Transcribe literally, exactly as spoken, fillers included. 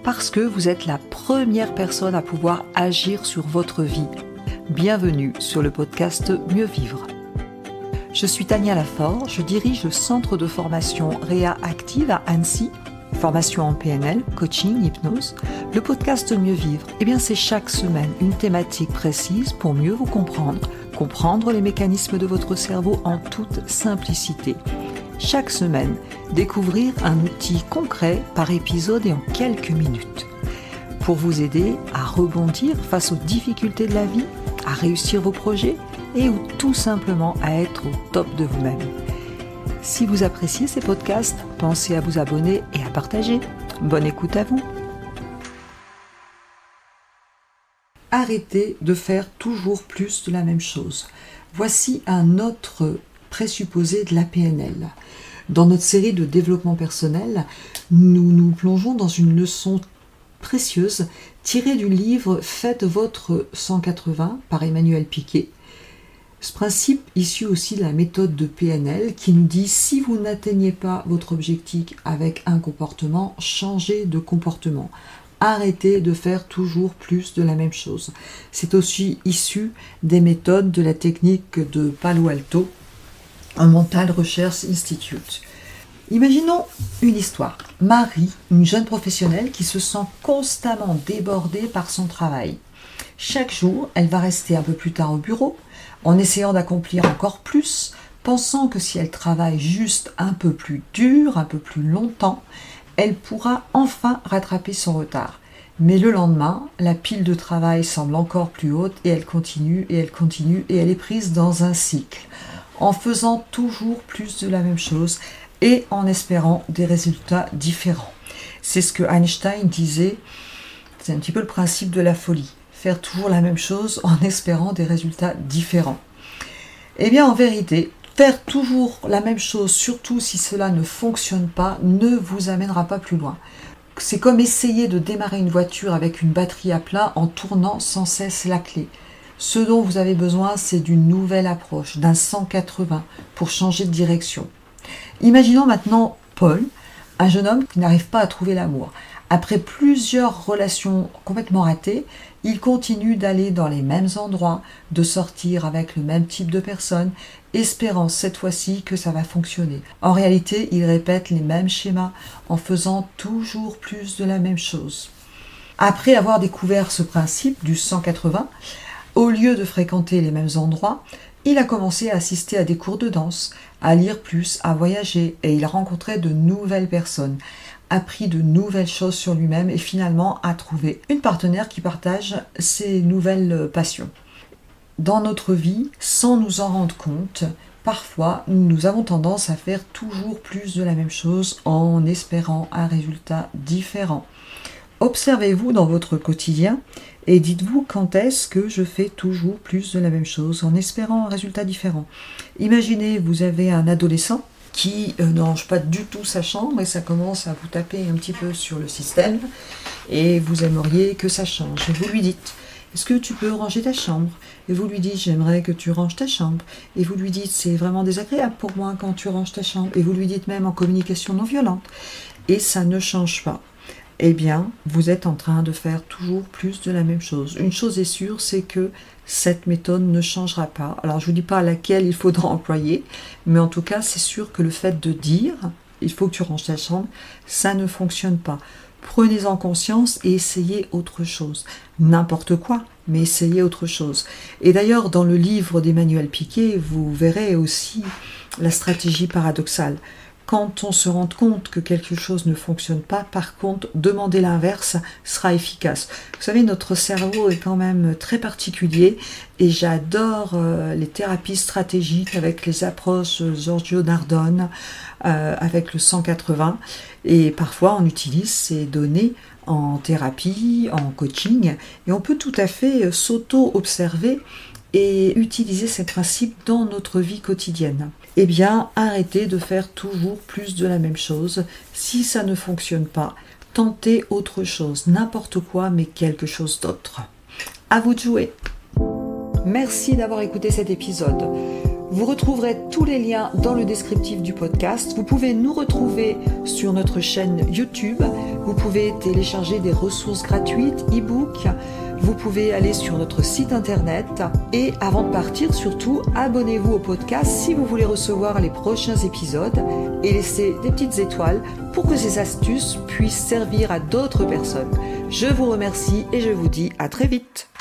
parce que vous êtes la première personne à pouvoir agir sur votre vie. Bienvenue sur le podcast Mieux Vivre. Je suis Tania Lafort, je dirige le centre de formation Réa Active à Annecy, formation en P N L, coaching, hypnose. Le podcast Mieux Vivre, eh bien c'est chaque semaine une thématique précise pour mieux vous comprendre, comprendre les mécanismes de votre cerveau en toute simplicité. Chaque semaine, découvrir un outil concret par épisode et en quelques minutes. Pour vous aider à rebondir face aux difficultés de la vie, à réussir vos projets et ou tout simplement à être au top de vous-même. Si vous appréciez ces podcasts, pensez à vous abonner et à partager. Bonne écoute à vous. Arrêtez de faire toujours plus de la même chose. Voici un autre présupposé de la P N L. Dans notre série de développement personnel, nous nous plongeons dans une leçon précieuse tirée du livre « Faites votre cent quatre-vingts » par Emmanuel Piquet. Ce principe issu aussi de la méthode de P N L qui nous dit si vous n'atteignez pas votre objectif avec un comportement, changez de comportement. Arrêtez de faire toujours plus de la même chose. C'est aussi issu des méthodes de la technique de Palo Alto, un Mental Research Institute. Imaginons une histoire. Marie, une jeune professionnelle qui se sent constamment débordée par son travail. Chaque jour, elle va rester un peu plus tard au bureau, en essayant d'accomplir encore plus, pensant que si elle travaille juste un peu plus dur, un peu plus longtemps, elle pourra enfin rattraper son retard. Mais le lendemain, la pile de travail semble encore plus haute et elle continue et elle continue et elle est prise dans un cycle, en faisant toujours plus de la même chose et en espérant des résultats différents. C'est ce que Einstein disait, c'est un petit peu le principe de la folie, faire toujours la même chose en espérant des résultats différents. Eh bien, en vérité, faire toujours la même chose, surtout si cela ne fonctionne pas, ne vous amènera pas plus loin. C'est comme essayer de démarrer une voiture avec une batterie à plat en tournant sans cesse la clé. Ce dont vous avez besoin, c'est d'une nouvelle approche, d'un cent quatre-vingts pour changer de direction. Imaginons maintenant Paul, un jeune homme qui n'arrive pas à trouver l'amour. Après plusieurs relations complètement ratées, il continue d'aller dans les mêmes endroits, de sortir avec le même type de personnes, espérant cette fois-ci que ça va fonctionner. En réalité, il répète les mêmes schémas en faisant toujours plus de la même chose. Après avoir découvert ce principe du cent quatre-vingts, au lieu de fréquenter les mêmes endroits, il a commencé à assister à des cours de danse, à lire plus, à voyager, et il a rencontré de nouvelles personnes, appris de nouvelles choses sur lui-même et finalement a trouvé une partenaire qui partage ses nouvelles passions. Dans notre vie, sans nous en rendre compte, parfois nous avons tendance à faire toujours plus de la même chose en espérant un résultat différent. Observez-vous dans votre quotidien et dites-vous quand est-ce que je fais toujours plus de la même chose en espérant un résultat différent. Imaginez, vous avez un adolescent qui euh, ne range pas du tout sa chambre et ça commence à vous taper un petit peu sur le système et vous aimeriez que ça change. Et vous lui dites, est-ce que tu peux ranger ta chambre? Et vous lui dites, j'aimerais que tu ranges ta chambre. Et vous lui dites, c'est vraiment désagréable pour moi quand tu ranges ta chambre. Et vous lui dites même en communication non violente. Et ça ne change pas. Eh bien, vous êtes en train de faire toujours plus de la même chose. Une chose est sûre, c'est que cette méthode ne changera pas. Alors, je ne vous dis pas laquelle il faudra employer, mais en tout cas, c'est sûr que le fait de dire « il faut que tu ranges ta chambre », ça ne fonctionne pas. Prenez-en conscience et essayez autre chose. N'importe quoi, mais essayez autre chose. Et d'ailleurs, dans le livre d'Emmanuel Piquet, vous verrez aussi la stratégie paradoxale. Quand on se rend compte que quelque chose ne fonctionne pas, par contre, demander l'inverse sera efficace. Vous savez, notre cerveau est quand même très particulier et j'adore euh, les thérapies stratégiques avec les approches Giorgio Nardone, euh, avec le cent quatre-vingts. Et parfois, on utilise ces données en thérapie, en coaching, et on peut tout à fait s'auto-observer et utiliser ces principes dans notre vie quotidienne. Eh bien, arrêtez de faire toujours plus de la même chose. Si ça ne fonctionne pas, tentez autre chose, n'importe quoi, mais quelque chose d'autre. À vous de jouer. Merci d'avoir écouté cet épisode. Vous retrouverez tous les liens dans le descriptif du podcast. Vous pouvez nous retrouver sur notre chaîne YouTube. Vous pouvez télécharger des ressources gratuites, e-books. Vous pouvez aller sur notre site internet. Et avant de partir, surtout, abonnez-vous au podcast si vous voulez recevoir les prochains épisodes et laissez des petites étoiles pour que ces astuces puissent servir à d'autres personnes. Je vous remercie et je vous dis à très vite.